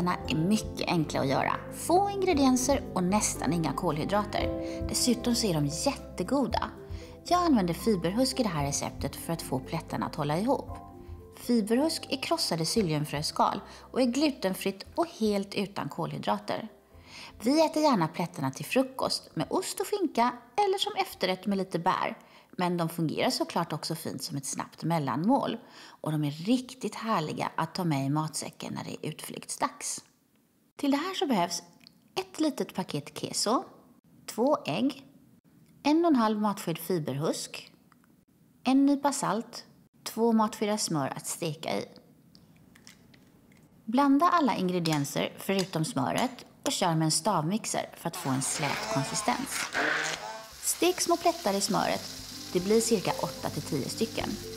plättarna är mycket enkla att göra. Få ingredienser och nästan inga kolhydrater. Dessutom så är de jättegoda. Jag använder fiberhusk i det här receptet för att få plättarna att hålla ihop. Fiberhusk är krossade psylliumfröskal och är glutenfritt och helt utan kolhydrater. Vi äter gärna plättarna till frukost med ost och finka eller som efterrätt med lite bär. Men de fungerar såklart också fint som ett snabbt mellanmål. Och de är riktigt härliga att ta med i matsäcken när det är utflyktsdags. Till det här så behövs ett litet paket keso, 2 ägg, 1,5 matsked fiberhusk, 1 nypa salt, 2 matskedar smör att steka i. Blanda alla ingredienser förutom smöret och kör med en stavmixer för att få en slät konsistens. Stek små plättar i smöret, det blir cirka 8-10 stycken.